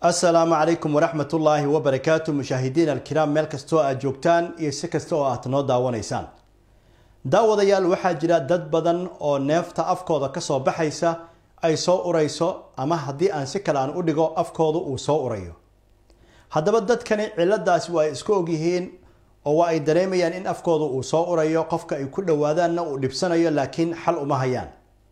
السلام عليكم ورحمة الله وبركاته مشاهدينا الكرام ميل كستو أجوكتان iyo si kasta oo aad noo daawanaysaan daawadayaal waxaa jira dad badan oo neefta afkooda ka soo baxaysa ay soo urayso ama hadii aan si kale aan u dhigo afkooda uu soo urayo haddaba dadkani ciladaas waa isku og yihiin oo waa ay dareemayaan in afkooda uu soo urayo qofka ay ku dhawaadaanna uu dhibsanayo laakiin xal uma hayaan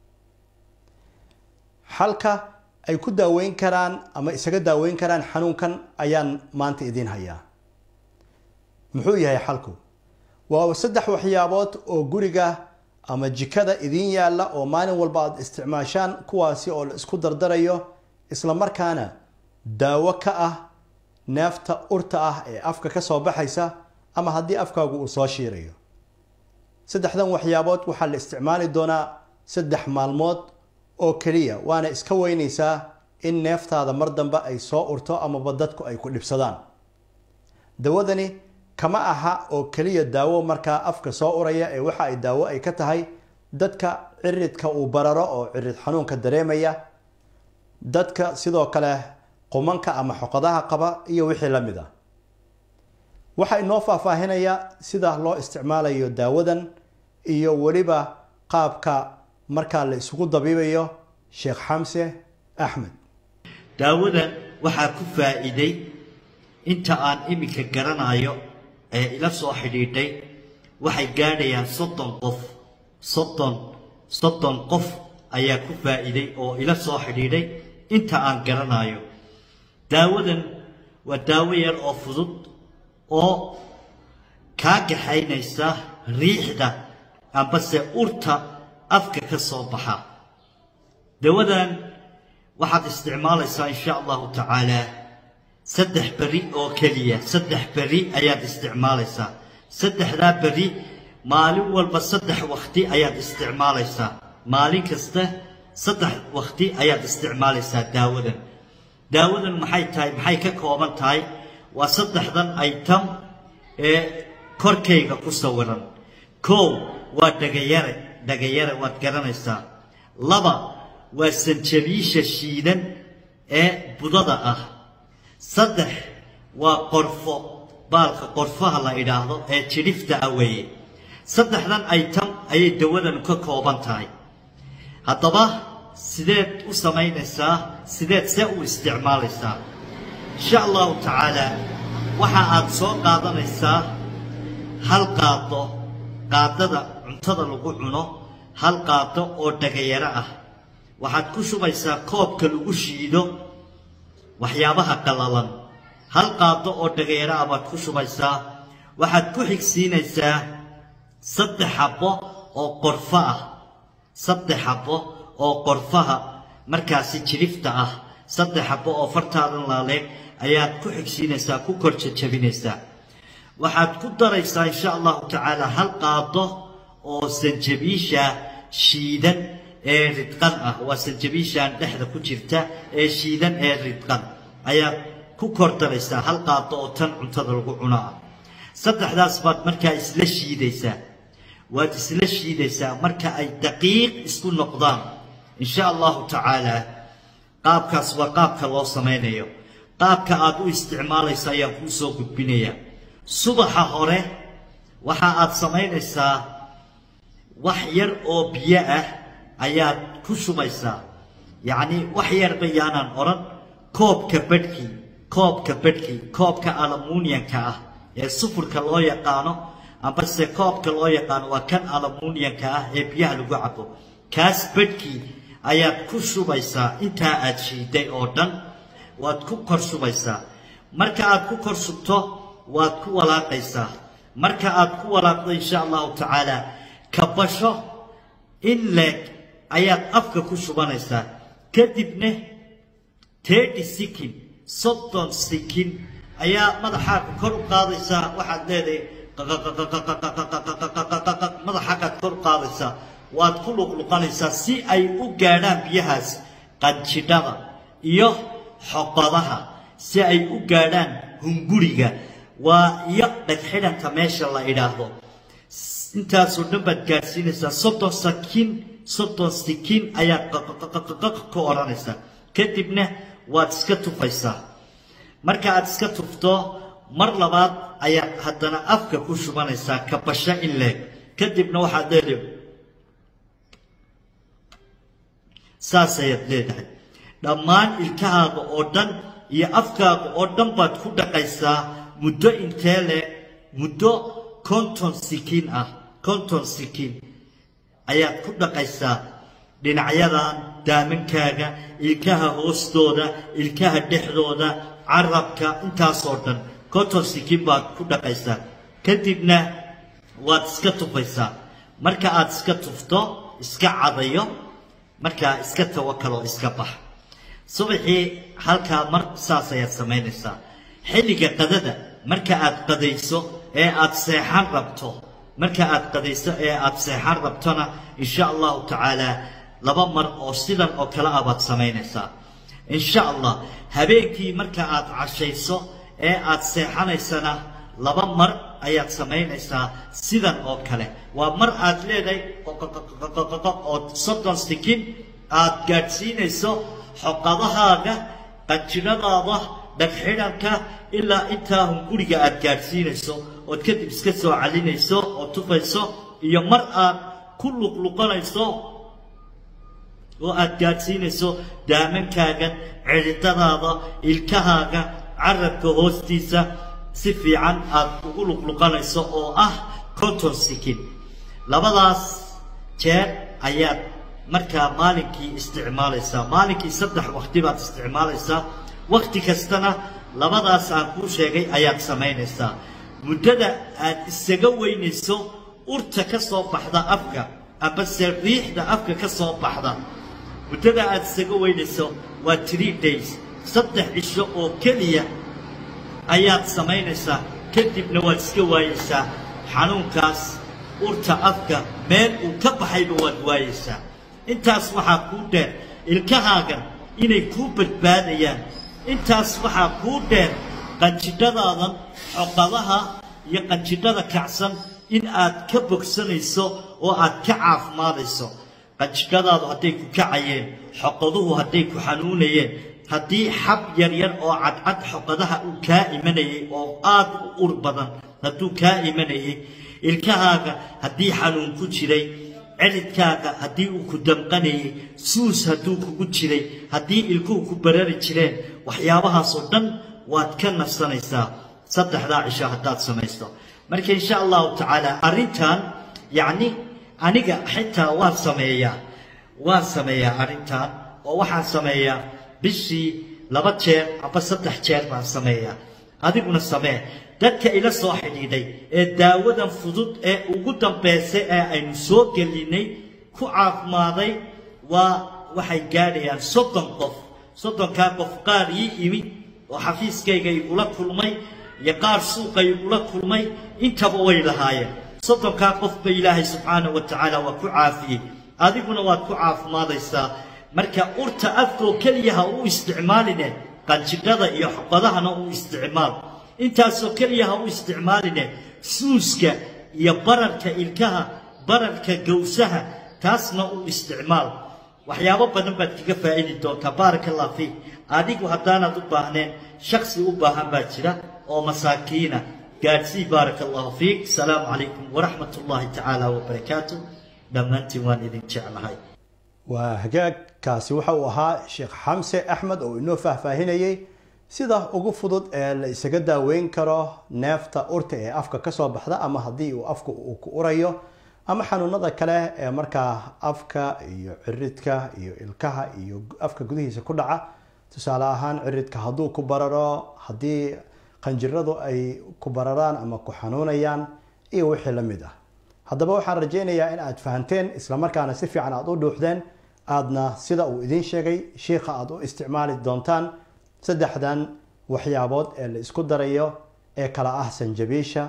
xalka ay ku daaweyn karaan ama isaga daaweyn karaan xanuunkan ayaan maanta idin hayaa muxuu yahay xalku waa saddex waxyaabood oo guriga ama jikada idin yaala oo maalin walba aad isticmaashaan kuwaasi oo la isku dardarayo isla markaana daawo ka ah neefta urta ah ee afka ka soo baxaysa ama haddii afkaagu uu soo shiirayo saddexdan waxyaabood waxaa la isticmaali doonaa 3 maalmood oo kaliya waana iska weynaysaa in neeftaada mar dambe ay soo urto ama dadku ay ku dhibsadaan dawadani kama aha oo kaliya daawo marka afka soo uraya ee waxa ay daawo ay ka tahay dadka ciridka uu bararo oo cirid xanuunka dareemaya dadka sidoo kale qumanka ama xoqadaha qaba iyo wixii la mid ah waxa inoo faahfaahinaya sida loo isticmaalayo daawadan iyo waliba qaabka marka la isugu dabiibayo Sheekh Xamse Axmed daawadan waxa ku faa'iiday inta aan imika garanayo ee ila soo xidhiidhay waxay gaadhayaan 30 qof ayaa ku faa'iiday oo ila soo xidhiidhay inta aan garanayo daawadan waa daawo yar oo fudud oo ka gaxaynaysa riixda amba se urta afka ka soo baxa dawadan waxaad isticmaalaysaa insha Allah ta'ala 3 bari oo kaliya 3 bari ayaad isticmaalaysaa 3 bari maalin walba 3 waqti ayaad isticmaalaysaa maalin kasta 3 waqti ayaad isticmaalaysaa daawadan maxay ka kooban tahay waa 3dan item ee korkayga ku sawiran koow waa dhagayare waad garanaysaa laba waa sanjabiisha shiidan ee budada ah saddex waa qorfo baalka qorfaha la idhaahdo ee jirifta aweeye saddexdan item ayay dawadan ka kooban tahay haddaba sideed u samaynaysaa sideed se u isticmaalaysaa insha allahu tacaala waxa aad soo qaadanaysaa hal qaadada cuntada lagu cuno hal qaado oo dhagayare ah waxaad ku shubaysaa koobka lagu shiido waxyaabaha qalalan hal qaado oo dhagayare ah baad ku shubaysaa waxaad ku xigsiinaysaa 3 xabo oo qorfa ah 3 xabo oo qorfaha markaasi jirifta ah 3 xabo oo fartaadan laaleeg ayaad ku xigsiinaysaa ku kor jajabinaysaa waxaad ku daraysaa insha Allah ta'ala hal qaado oo sanjabiisha shiidan ee ridqan ah waa sanjabiishan dhexda ku jirta ee shiidan ee ridqan ayaa ku kor daraysaa hal qaado oo tan cuntada lagu cuno saddexdaas baad markaa isla shiidaysaa waad isla shiidaysaa marka ay daqiiq isku noqdaan insha Allah ta'ala qaabkaas waa qaabka loo sameeyo qaabka aad u isticmaalaysaa ayaan ku soo gudbinayaa subaxa hore waxa aad sameynaysaa wax yar oo biyo ah ayaad ku shubaysaa yaani wax yar bayaanan oran koobka aluminumka ah ee sufurka loo yaqaano amba se koobka loo yaqaano waa kan aluminumka ah ee biyaha lagu cabo kaas badhkii ayaad ku shubaysaa inta aad shiiday oo dhan waad ku kor shubaysaa marka aad ku kor shubto waad ku walaaqaysaa marka aad ku walaaqdo insha Allah ta'ala kabasho in leeg ayaad afka ku shubanaysaa kadibna 30 seconds 30 seconds ayaa madaxaaga kor u qaadaysaa waxaad leedahay madaxaaga kor u qaadaysaa waad ku luqluqanaysaa si ay u gaadhaan biyahaas qanjidhada iyo xoqadaha si ay u gaadhaan hunguriga waa iyo dhagxidhanka meesha la idhaahdo intaasoo dhan baad gaadhsiinaysaa 30 seconds ayaad ka oranaysaa kadibna waad iska tufaysaa marka aad iska tufto mar labaad ayaad haddana afka ku shubanaysaa kabasho in leeg kadibna waxaad leedahay saas ayaad leedahay dhammaan ilkahaaga oo dhan iyo afkaaga oo dhan baad ku dhaqaysaa muddo intee leeg muddo 50 sikiin ah 50 sikiin ayaad ku dhaqaysaa dhinacyadan daamankaaga ilkaha hoostooda ilkaha dhexdooda carabka intaasoo dhan 50 sikiin baad ku dhaqaysaa kadibna waad iska tufaysaa marka aad iska tufto iska cadayo marka iska tawakkalo iska bax subaxii halkaa mar saas ayaad samaynaysaa xilliga qadada marka aad qadayso ee aad seexan rabto marka aad qadayso ee aad seexan rabtona insha Allah taala laba mar oo sidan oo kala abaad samaynaysaa insha Allah habeenkii marka aad cashayso ee aad seexanaysana laba mar ayaad samaynaysaa sidan oo kale waa mar aad leedahay oo 30 sikin aad gaadhsiinayso xoqadahaaga qanjiradaada dhagxidhanka ilaa intaa hunguriga aad gaadhsiinayso ood kadib iska soo calinayso oo tufayso iyo mar aad ku luqluqanayso oo aad gaadhsiinayso daamankaaga ciridadaada ilkahaaga carabka hoostiisa si fiican aad ugu luqluqanayso oo ah 50 sikin labadaas jeer ayaad markaa maalinkii isticmaalaysaa maalinkii 3 waqti baad isticmaalaysaa waqti kastana labadaas aan kuu sheegay ayaad samaynaysaa muddada aad isaga weynayso urta ka soo baxda afka aba riixda afka ka soo baxda muddada aad isaga weynayso waa 3 days 3 cisho oo keliya ayaad samaynaysaa kadibna waad iska waayaysaa xanuunkaas urta afka meel uu ka baxayba waad waayaysaa intaas waxaa kuu dheer ilkahaagan inay kuu badbaadayaan intaas waxaa kuu dheer qanjidhadaadan xoqadaha iyo qanjidhada kacsan in aad ka bogsanayso oo aad ka caafimaadayso qanjidhadaadu hadday ku kacayeen xoqaduhu hadday ku xanuunayeen haddii xab yaryar oo cadcad xoqadaha uu kaa imanayay oo aad u ur badan hadduu kaa imanayay ilkahaaga haddii xanuun ku jiray ciridkaaga haddii uu ku damqanayay suus hadduu kugu jiray haddii ilkuhu ku barari jireen waxyaabahaasoo dhan waad ka nasanaysaa 3 cisho haddaad samaysto marka insha Allah taala arrintan yacni aniga xitaa waan sameeyaa arrintan oo waxaan sameeyaa bishii 2 jeer aba 3 jeer baan sameeyaa adiguna samee dadka ila soo xidhiidhay ee daawadan fudud ee ugu dambeysay ee aynu soo gelinay ku caafimaaday waxay gaadhayaan 30 qof 30 qof qaar ii imi oo xafiiskayga igula kulmay iyo qaar suuqa igula kulmay intaba way lahaayeen 30 qof ba ilaahay subxaanahu wa tacaala waa ku caafiyey adiguna waad ku caafimaadaysaa marka urta afkoo keliya ha u isticmaaline qanjidhada iyo xoqadahana u isticmaal intaasoo keliya ha u isticmaaline suuska iyo bararka ilkaha bararka gowsaha taasna u isticmaal waxyaabo badan baad kaga faa'iidi doontaa baarakallahu fiik adigu haddaanaad u baahneen shakhsi u baahan baa jira oo masaakiina gaadsii baarakallahu fiik salaamu calaykum waraxmatullaahi tacaala wabarakaatuh dhammaantiin waan idin jeclahay waa hagaagkaasi waxa uu ahaa sheekh xamse axmed oo inoo faahfaahinayay sida ugu fudud ee la isaga daaweyn karo neefta urta ee afka ka soo baxda ama haddii uu afka uu ku urayo ama xanuunada kale ee markaa afka iyo ciridka iyo ilkaha iyo afka gudihiisa ku dhaca tusaale ahaan ciridka hadduu ku bararo haddii qanjiradu ay ku bararaan ama ku xanuunayaan iyo wixii la mid ah haddaba waxaan rajaynayaa in aad fahanteen isla markaana si fiican aad u dhuuxdeen aadna sida uu idin sheegay sheekha aad u isticmaali doontaan 3 waxyaabood ee la isku darayo ee kala ah sanjabiisha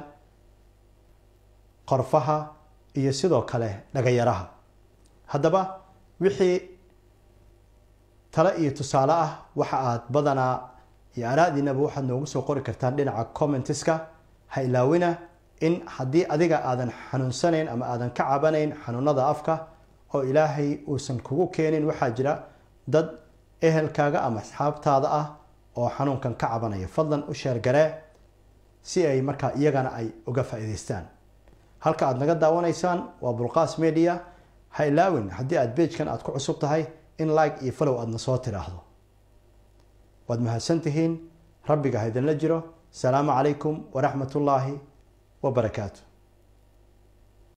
qorfaha iyo sidoo kale dhagayaraha haddaba wixii tala iyo tusaale ah waxa aad badanaa iyo araadiinaba waxaad noogu soo qori kartaan dhinaca commentiska ha ilaawina in haddii adiga aadan xanuunsanayn ama aadan ka cabanayn xanuunada afka oo ilaahay uusan kugu keenin waxaa jira dad ehelkaaga ama asxaabtaada ah oo xanuunkan ka cabanaya fadlan u sheer garee si ay markaa iyagana ay uga faa'iidaystaan. halka aad naga daawanaysaan waa Bulqaas Media. ha ilaawin haddii aad page-kan aad ku cusub tahay in like iyo follow aadna soo tiraahdo. waad mahadsantihiin. rabbiga ha idinla jiro. salaamu calaykum waraxmatullaahi wabarakaatu.